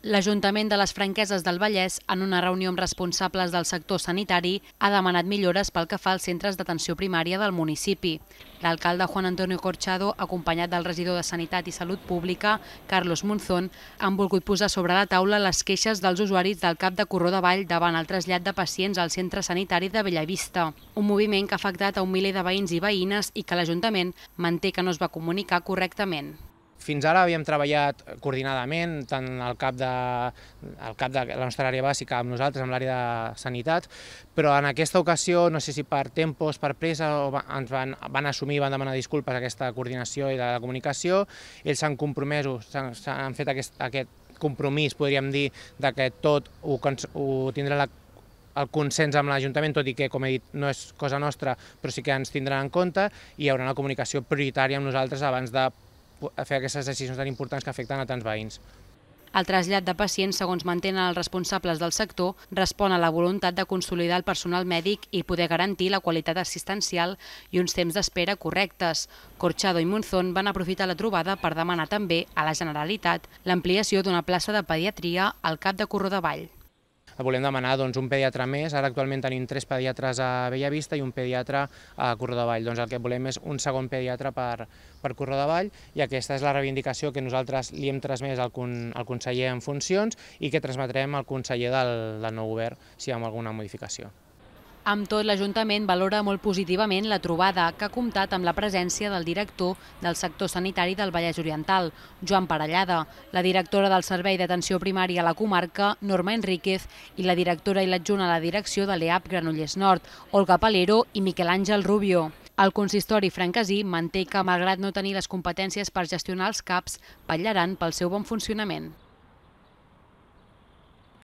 L'Ajuntament de les Franqueses del Vallès, en una reunió amb responsables del sector sanitari, ha demanat millores pel que fa als centres d'atenció primària del municipi. L'alcalde Juan Antonio Corchado, acompanyat del regidor de Sanitat i Salut Pública, Carlos Monzón, han volgut posar sobre la taula les queixes dels usuaris del CAP de Corró de Vall davant el trasllat de pacients al centre sanitari de Bellavista. Un moviment que ha afectat a un miler de veïns i veïnes i que l'Ajuntament manté que no es va comunicar correctament. Fins ara havíem treballat coordinadament, tant el cap de la nostra àrea bàsica amb nosaltres, amb l'àrea de sanitat, però en aquesta ocasió, no sé si per tempos, per pressa, ens van assumir, van demanar disculpes aquesta coordinació i de la comunicació. Ells s'han compromesos, s'han fet aquest compromís, podríem dir, que tot ho tindrà el consens amb l'Ajuntament, tot i que, com he dit, no és cosa nostra, però sí que ens tindran en compte i hi haurà una comunicació prioritària amb nosaltres abans de fer aquestes decisions tan importants que afecten a tants veïns. El trasllat de pacients, segons mantenen els responsables del sector, respon a la voluntat de consolidar el personal mèdic i poder garantir la qualitat assistencial i uns temps d'espera correctes. Corchado i Monzón van aprofitar la trobada per demanar també a la Generalitat l'ampliació d'una plaça de pediatria al CAP de Corró de Vall. Volem demanar un pediatre més. Ara actualment tenim 3 pediatres a Bellavista i un pediatre a Corró de Vall. El que volem és un segon pediatre per Corró de Vall i aquesta és la reivindicació que nosaltres li hem transmès al conseller en funcions i que transmetrem al conseller del nou govern si hi ha alguna modificació. Amb tot, l'Ajuntament valora molt positivament la trobada, que ha comptat amb la presència del director del sector sanitari del Vallès Oriental, Joan Parellada, la directora del Servei d'Atenció Primària a la comarca, Norma Enríquez, i la directora i l'adjunt a la direcció de l'EAP Granollers Nord, Olga Palero i Miquel Àngel Rubio. El consistori franquesí manté que, malgrat no tenir les competències per gestionar els CAPs, vetllaran pel seu bon funcionament.